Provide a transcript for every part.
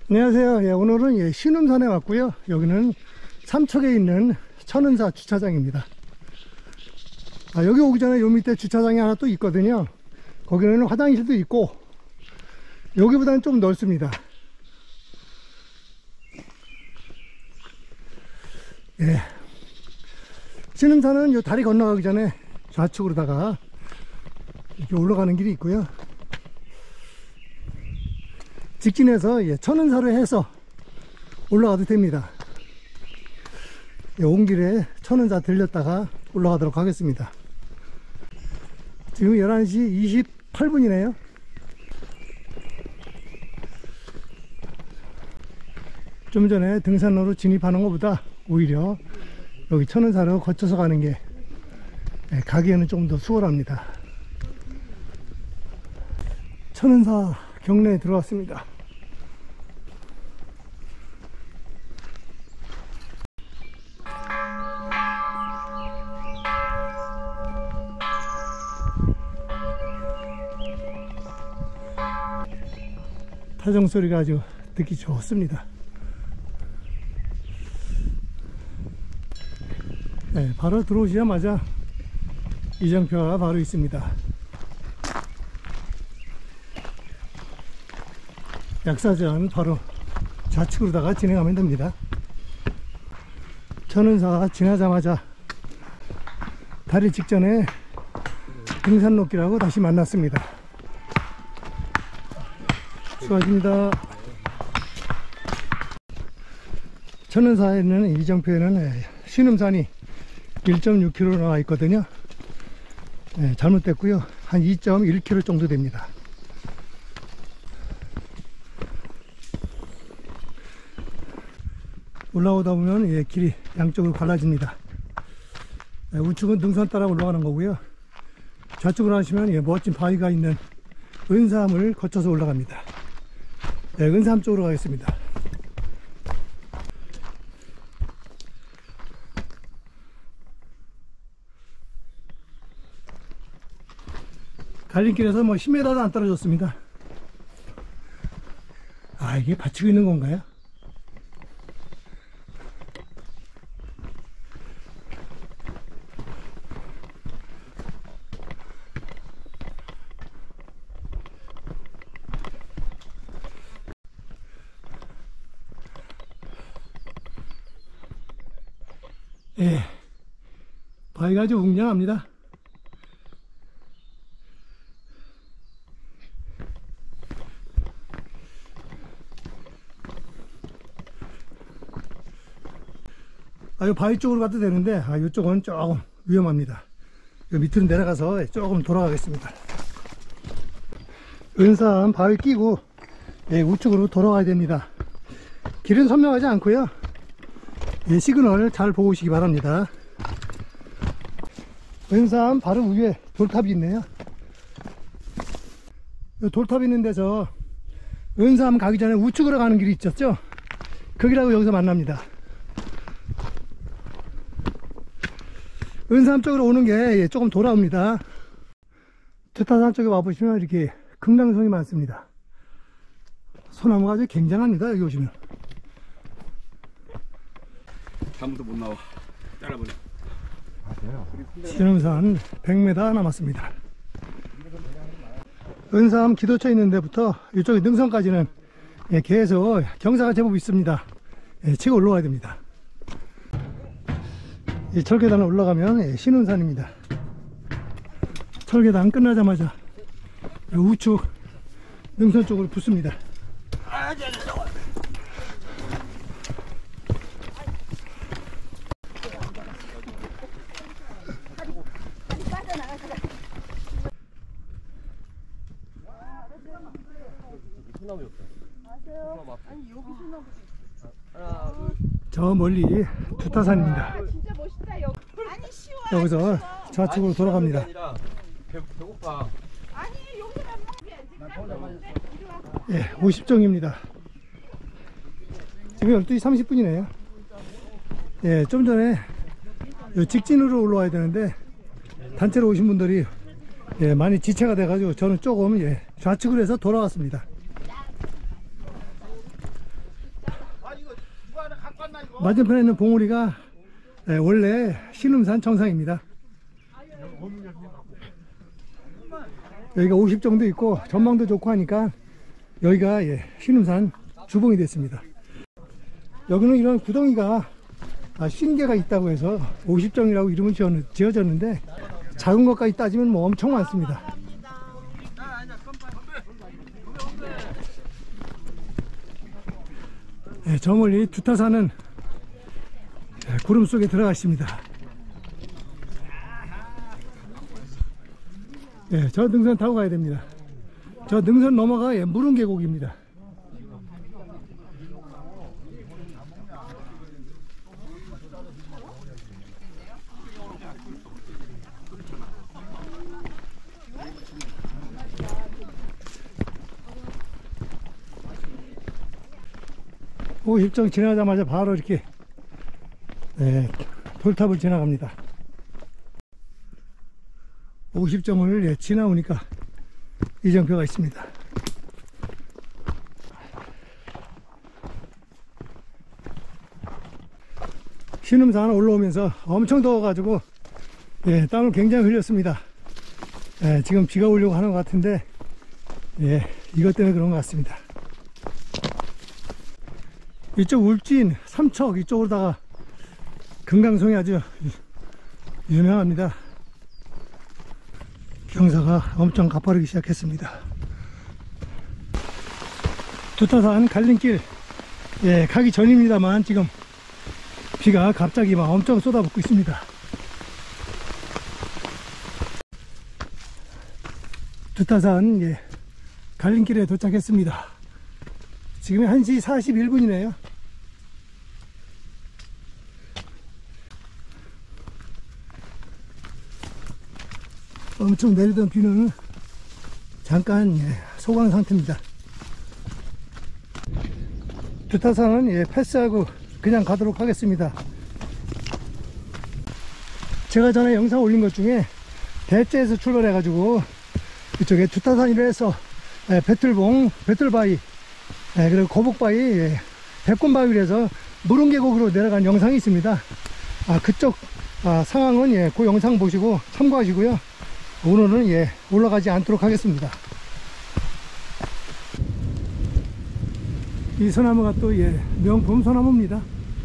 안녕하세요. 예, 오늘은 예, 신음산에 왔고요. 여기는 삼척에 있는 천은사 주차장입니다. 여기 오기 전에 요 밑에 주차장이 하나 또 있거든요. 거기는 화장실도 있고 여기보다는 좀 넓습니다. 예. 신음산은 요 다리 건너가기 전에 좌측으로다가 이렇게 올라가는 길이 있고요. 직진해서 예, 천은사로 해서 올라가도 됩니다. 예, 온 길에 천은사 들렸다가 올라가도록 하겠습니다. 지금 11시 28분이네요. 좀 전에 등산로로 진입하는 것보다 오히려 여기 천은사로 거쳐서 가는 게 예, 가기에는 좀 더 수월합니다. 천은사 경내에 들어왔습니다. 타정 소리가 아주 듣기 좋습니다. 네, 바로 들어오시자마자 이정표가 바로 있습니다. 약사전 바로 좌측으로다가 진행하면 됩니다. 천은사 지나자마자 다리 직전에 등산로길하고 다시 만났습니다. 수고하십니다. 천은사에 있는 이정표에는 신음산이 1.6km 나와 있거든요. 네, 잘못됐고요. 한 2.1km 정도 됩니다. 올라오다 보면 예, 길이 양쪽으로 갈라집니다. 네, 우측은 등산 따라 올라가는 거고요. 좌측으로 하시면 예, 멋진 바위가 있는 은삼을 거쳐서 올라갑니다. 네, 은삼 쪽으로 가겠습니다. 갈림길에서 뭐 10m도 안 떨어졌습니다. 아, 이게 받치고 있는 건가요? 예, 바위가 아주 웅장합니다. 이 바위 쪽으로 가도 되는데 이쪽은 조금 위험합니다. 요 밑으로 내려가서 조금 돌아가겠습니다. 은삼 바위 끼고 예, 우측으로 돌아가야 됩니다. 길은 선명하지 않고요. 예, 시그널 잘 보고 오시기 바랍니다. 은삼 바로 위에 돌탑이 있네요. 돌탑이 있는데 저 은삼 가기 전에 우측으로 가는 길이 있었죠? 거기라고 여기서 만납니다. 은삼 쪽으로 오는 게 조금 돌아옵니다. 두타산 쪽에 와보시면 이렇게 금강송이 많습니다. 소나무가 아주 굉장합니다. 여기 오시면 다음부터 못 나와. 잘라버려. 신음산 100m 남았습니다. 은삼 기도처 있는 데부터 이쪽 능선까지는 계속 경사가 제법 있습니다. 치고 올라가야 됩니다. 이 철계단을 올라가면 신운산입니다. 철계단 끝나자마자 우측 능선 쪽으로 붙습니다. 저 멀리 두타산입니다. 진짜 멋있다. 여기. 아니 쉬워. 여기서 좌측으로 돌아갑니다. 배고파. 아니 여기서 먹으면 예, 50정입니다. 지금 12시 30분이네요. 예, 좀 전에 직진으로 올라와야 되는데 단체로 오신 분들이 예, 많이 지체가 돼가지고 저는 조금 예, 좌측으로 해서 돌아왔습니다. 맞은편에 있는 봉우리가 원래 신음산 정상입니다. 여기가 50 정도 있고 전망도 좋고 하니까 여기가 신음산 주봉이 됐습니다. 여기는 이런 구덩이가 신계가 있다고 해서 50정이라고 이름을 지어졌는데 작은 것까지 따지면 뭐 엄청 많습니다. 저 멀리 두타산은 구름 속에 들어갔습니다. 저 능선 타고 가야 됩니다. 저 능선 넘어가 무릉계곡입니다. 오십정 지나자마자 바로 이렇게 돌탑을 지나갑니다. 50정을 지나오니까 이정표가 있습니다. 신음산 올라오면서 엄청 더워가지고 땀을 굉장히 흘렸습니다. 지금 비가 오려고 하는 것 같은데 이것 때문에 그런 것 같습니다. 이쪽 울진, 삼척 이쪽으로다가 금강송이 아주 유명합니다. 경사가 엄청 가파르기 시작했습니다. 두타산 갈림길 가기 전입니다만 지금 비가 갑자기 막 엄청 쏟아붓고 있습니다. 두타산 갈림길에 도착했습니다. 지금 1시 41분이네요. 엄청 내리던 비는 잠깐 소강 상태입니다. 두타산은 패스하고 그냥 가도록 하겠습니다. 제가 전에 영상 올린 것 중에 대체에서 출발해 가지고 이쪽에 두타산이라 해서 배틀봉, 배틀바위 그리고 거북바위, 백곤바위를 해서 무릉계곡으로 내려간 영상이 있습니다. 그쪽 상황은 그 영상 보시고 참고하시고요. 오늘은 올라가지 않도록 하겠습니다. 이 소나무가 또 명품 소나무입니다.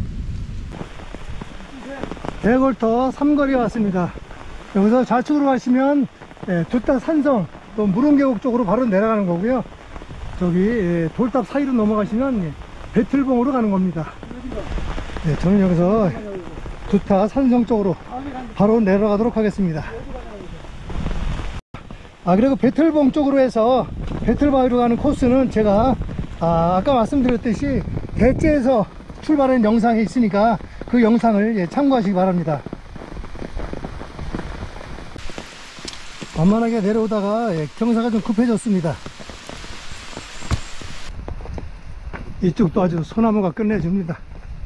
대골터 삼거리에 왔습니다. 여기서 좌측으로 가시면 두타 산성 또 무릉계곡 쪽으로 바로 내려가는 거고요. 저기 돌탑 사이로 넘어가시면 배틀봉으로 가는 겁니다. 저는 여기서 두타 산성 쪽으로 바로 내려가도록 하겠습니다. 그리고 배틀봉 쪽으로 해서 배틀바위로 가는 코스는 제가 아까 말씀드렸듯이 대체에서 출발한 영상이 있으니까 그 영상을 참고하시기 바랍니다. 만만하게 내려오다가 경사가 좀 급해졌습니다. 이쪽도 아주 소나무가 끝내줍니다.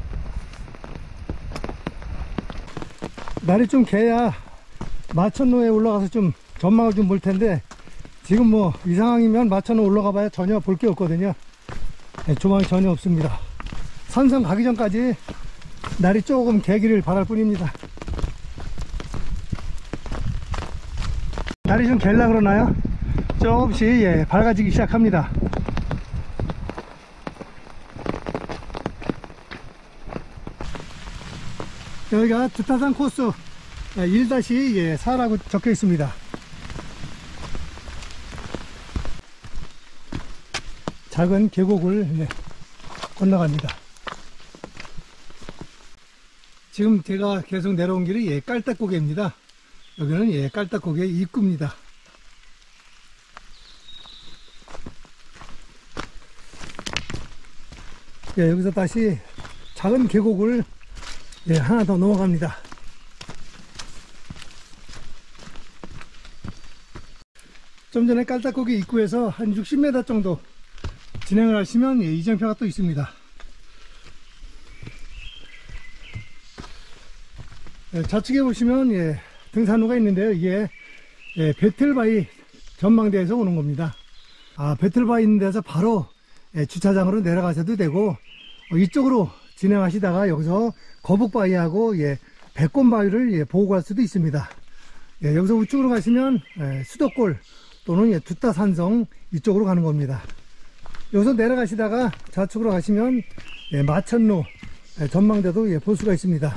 날이 좀 개야 마천로에 올라가서 좀 전망을 좀 볼 텐데 지금 뭐 이 상황이면 마천로 올라가 봐야 전혀 볼 게 없거든요. 조망이 전혀 없습니다. 산성 가기 전까지 날이 조금 개기를 바랄 뿐입니다. 날이 좀 갤라 그러나요? 조금씩 밝아지기 시작합니다. 여기가 두타산 코스 1-4라고 적혀 있습니다. 작은 계곡을 건너갑니다. 지금 제가 계속 내려온 길이 깔딱고개입니다. 여기는 깔딱고개 입구입니다. 여기서 다시 작은 계곡을 하나 더 넘어갑니다. 좀 전에 깔딱고개 입구에서 한 60m 정도 진행을 하시면 이정표가 또 있습니다. 좌측에 보시면 등산로가 있는데요. 이게 배틀바위 전망대에서 오는 겁니다. 배틀바위 있는 데서 바로 주차장으로 내려가셔도 되고 이쪽으로 진행하시다가 여기서 거북바위하고 백곰바위를 보고 갈 수도 있습니다. 여기서 우측으로 가시면 수도골 또는 두따산성 이쪽으로 가는 겁니다. 여기서 내려가시다가 좌측으로 가시면 마천루 전망대도 볼 수가 있습니다.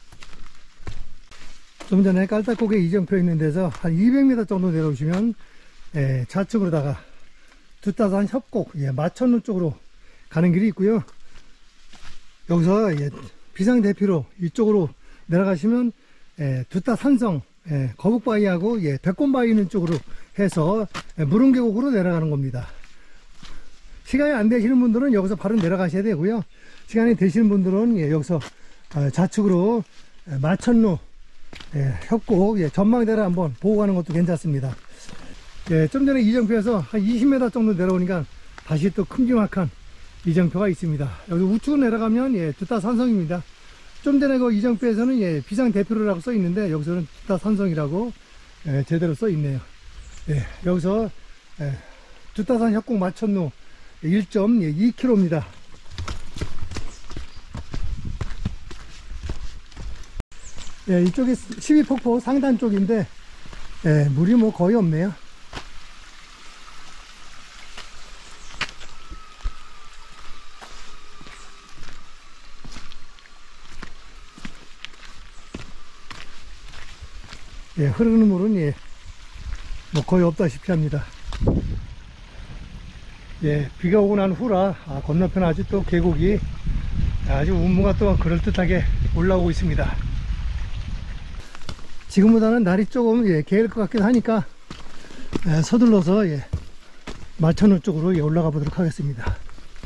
좀 전에 깔딱고개 이정표 있는 데서 한 200m 정도 내려오시면 좌측으로다가 두따산 협곡 마천루 쪽으로 가는 길이 있고요. 여기서 비상대피로 이쪽으로 내려가시면 두따산성 거북바위하고 백곰바위 있는 쪽으로 해서 무릉계곡으로 내려가는 겁니다. 시간이 안 되시는 분들은 여기서 바로 내려가셔야 되고요. 시간이 되시는 분들은 여기서 좌측으로 마천루 협곡 전망대를 한번 보고 가는 것도 괜찮습니다. 좀 전에 이정표에서 한 20m 정도 내려오니까 다시 또 큼지막한 이정표가 있습니다. 여기 우측으로 내려가면 두따산성입니다. 좀 전에 그 이정표에서는 비상대피로라고 써 있는데 여기서는 두따산성이라고 제대로 써 있네요. 여기서 두따산 협곡 마천루 1.2km입니다. 이쪽이 12폭포 상단 쪽인데 물이 뭐 거의 없네요. 흐르는 물은 뭐 거의 없다시피 합니다. 비가 오고 난 후라 건너편 아주 또 계곡이 아주 운무가 또 그럴듯하게 올라오고 있습니다. 지금보다는 날이 조금 개일 것 같긴 하니까 서둘러서 마천루 쪽으로 올라가 보도록 하겠습니다.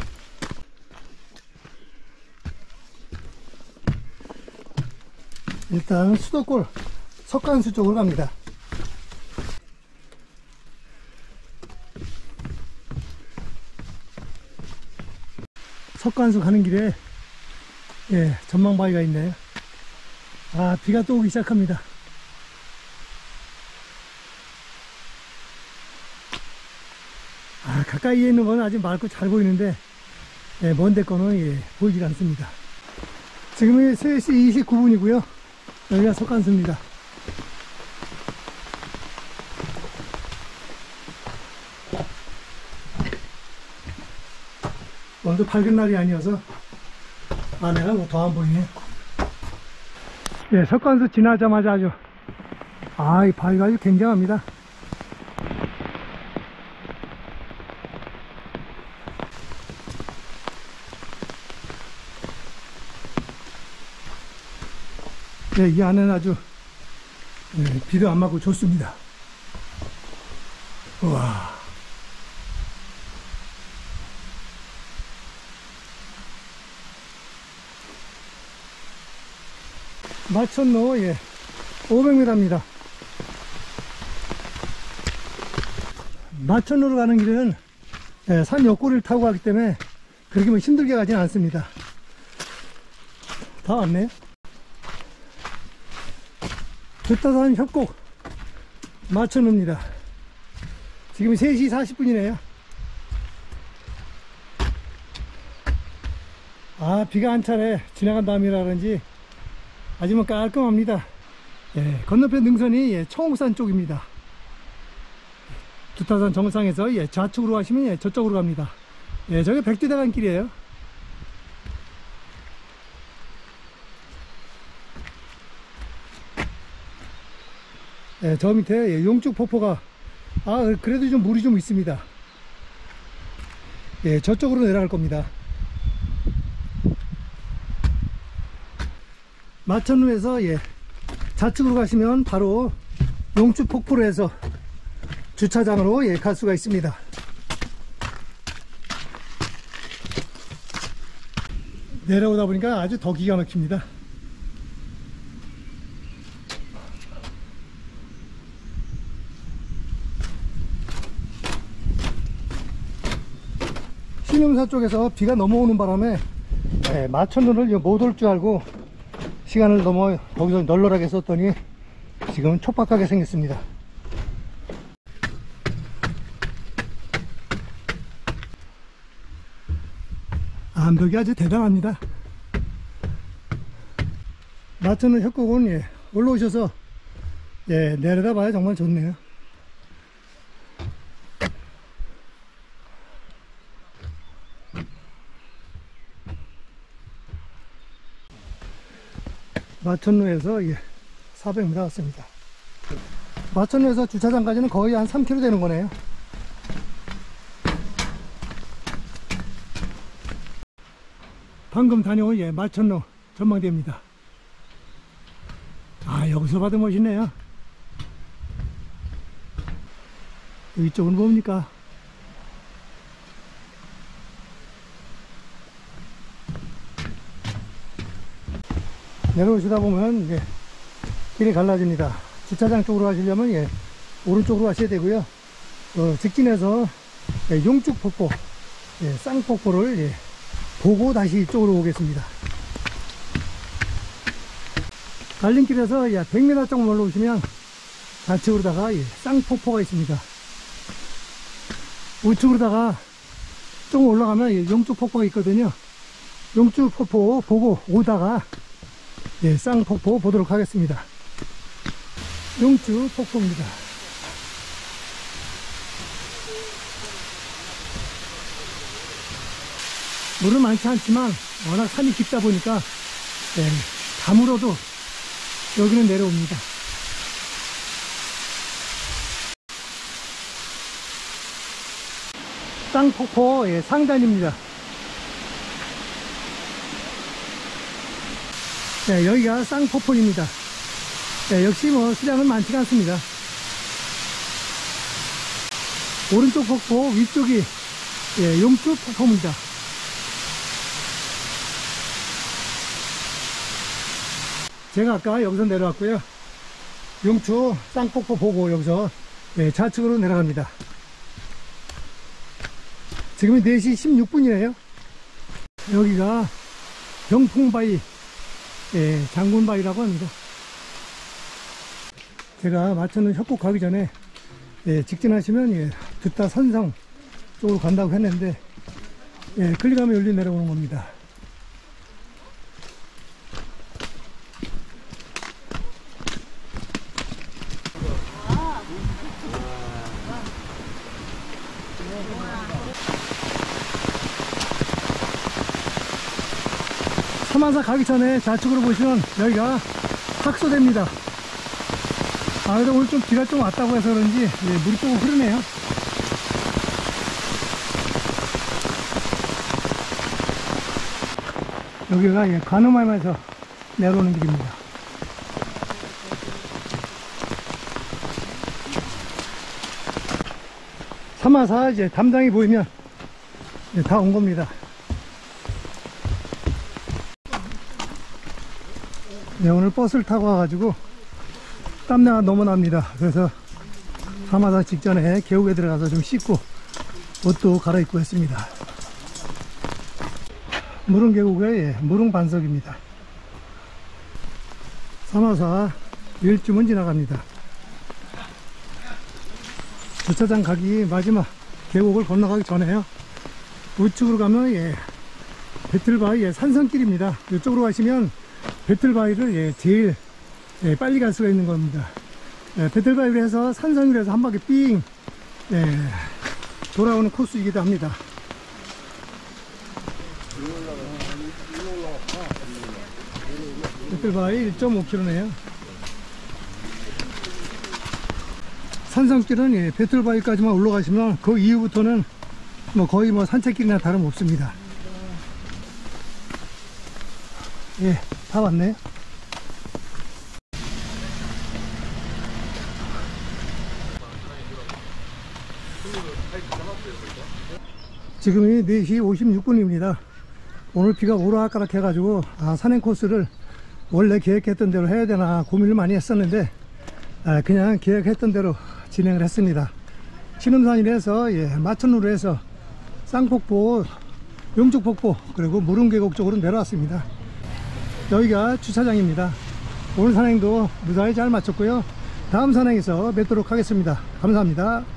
일단 수도골 석간수 쪽으로 갑니다. 석간수 가는 길에 전망바위가 있네요. 비가 또 오기 시작합니다. 가까이에 있는 건 아주 맑고 잘 보이는데 먼데 거는 보이질 않습니다. 지금이 3시 29분이고요 여기가 석간수입니다. 오늘도 밝은 날이 아니어서 안에가 뭐 더 안 보이네요. 석간수 지나자마자 아주 이 바위가 아주 굉장합니다. 이 안에는 아주 비도 안 맞고 좋습니다. 우와. 마천루 500m입니다. 마천루로 가는 길은 산 옆구리를 타고 가기 때문에 그렇게 뭐 힘들게 가지는 않습니다. 다 왔네요. 두따산 협곡 마천루입니다. 지금 3시 40분이네요. 비가 한 차례 지나간 다음이라 그런지 아주 뭐 깔끔합니다. 건너편 능선이 청옥산 쪽입니다. 두따산 정상에서 좌측으로 가시면 저쪽으로 갑니다. 저게 백두대간 길이에요. 저 밑에 용축폭포가 그래도 좀 물이 좀 있습니다. 저쪽으로 내려갈 겁니다. 마천루에서 좌측으로 가시면 바로 용축폭포로 해서 주차장으로 갈 수가 있습니다. 내려오다 보니까 아주 더 기가 막힙니다. 신음사 쪽에서 비가 넘어오는 바람에 마천루를 못 올 줄 알고 시간을 너무 거기서 널널하게 썼더니 지금은 촉박하게 생겼습니다. 암벽이 아주 대단합니다. 마천루 협곡은 예, 올라오셔서 예, 내려다봐야 정말 좋네요. 마천루에서 예, 400m 왔습니다. 마천루에서 주차장까지는 거의 한 3km 되는 거네요. 방금 다녀온 예, 마천루 전망대입니다. 아, 여기서 봐도 멋있네요. 이쪽은 뭡니까? 내려오시다 보면 예, 길이 갈라집니다. 주차장 쪽으로 가시려면 예, 오른쪽으로 가셔야 되고요. 직진해서 예, 용축폭포, 예, 쌍폭포를 예, 보고 다시 이쪽으로 오겠습니다. 갈림길에서 예, 100m 정도 올라오시면 좌측으로다가 예, 쌍폭포가 있습니다. 우측으로다가 조금 올라가면 예, 용축폭포가 있거든요. 용축폭포 보고 오다가 예, 쌍폭포 보도록 하겠습니다. 용축폭포입니다. 물은 많지 않지만 워낙 산이 깊다 보니까 예, 담으로도 여기는 내려옵니다. 쌍폭포 예, 상단입니다. 네, 여기가 쌍폭포입니다. 네, 역시 뭐 수량은 많지가 않습니다. 오른쪽 폭포 위쪽이 예, 용축 폭포입니다. 제가 아까 여기서 내려왔고요. 용축 쌍폭포 보고 여기서 예, 좌측으로 내려갑니다. 지금이 4시 16분이네요 여기가 병풍바위 예, 장군바위라고 합니다. 제가 마천루 협곡 가기 전에 예, 직진하시면 예, 듣다 선성 쪽으로 간다고 했는데 예, 클릭하면 여기 내려오는 겁니다. 사마사 가기 전에 좌측으로 보시면 여기가 학소대입니다. 아, 그래도 오늘 좀 비가 좀 왔다고 해서 그런지 예, 물이 조금 흐르네요. 여기가 예, 관음암에서 내려오는 길입니다. 사마사 이제 담당이 보이면 예, 다 온 겁니다. 네, 오늘 버스를 타고 와가지고 땀내가 너무 납니다. 그래서 사마사 직전에 계곡에 들어가서 좀 씻고 옷도 갈아입고 했습니다. 무릉계곡의 무릉반석입니다. 사마사 일주문 지나갑니다. 주차장 가기 마지막 계곡을 건너가기 전에요. 우측으로 가면 예, 배틀바위 예, 산성길입니다. 이쪽으로 가시면 배틀바위를 예, 제일 예, 빨리 갈 수가 있는 겁니다. 예, 배틀바위를 해서 산성으로 해서 한 바퀴 삥 예, 돌아오는 코스이기도 합니다. 배틀바위 1.5km네요. 산성길은 예, 배틀바위까지만 올라가시면 그 이후부터는 뭐 거의 뭐 산책길이나 다름없습니다. 예, 다 왔네요. 지금이 4시 56분입니다. 오늘 비가 오락가락 해가지고 산행 코스를 원래 계획했던 대로 해야 되나 고민을 많이 했었는데 그냥 계획했던 대로 진행을 했습니다. 신음산이라서 예, 마천루로 해서 쌍폭포, 용축폭포 그리고 무릉계곡 쪽으로 내려왔습니다. 여기가 주차장입니다. 오늘 산행도 무사히 잘 마쳤고요. 다음 산행에서 뵙도록 하겠습니다. 감사합니다.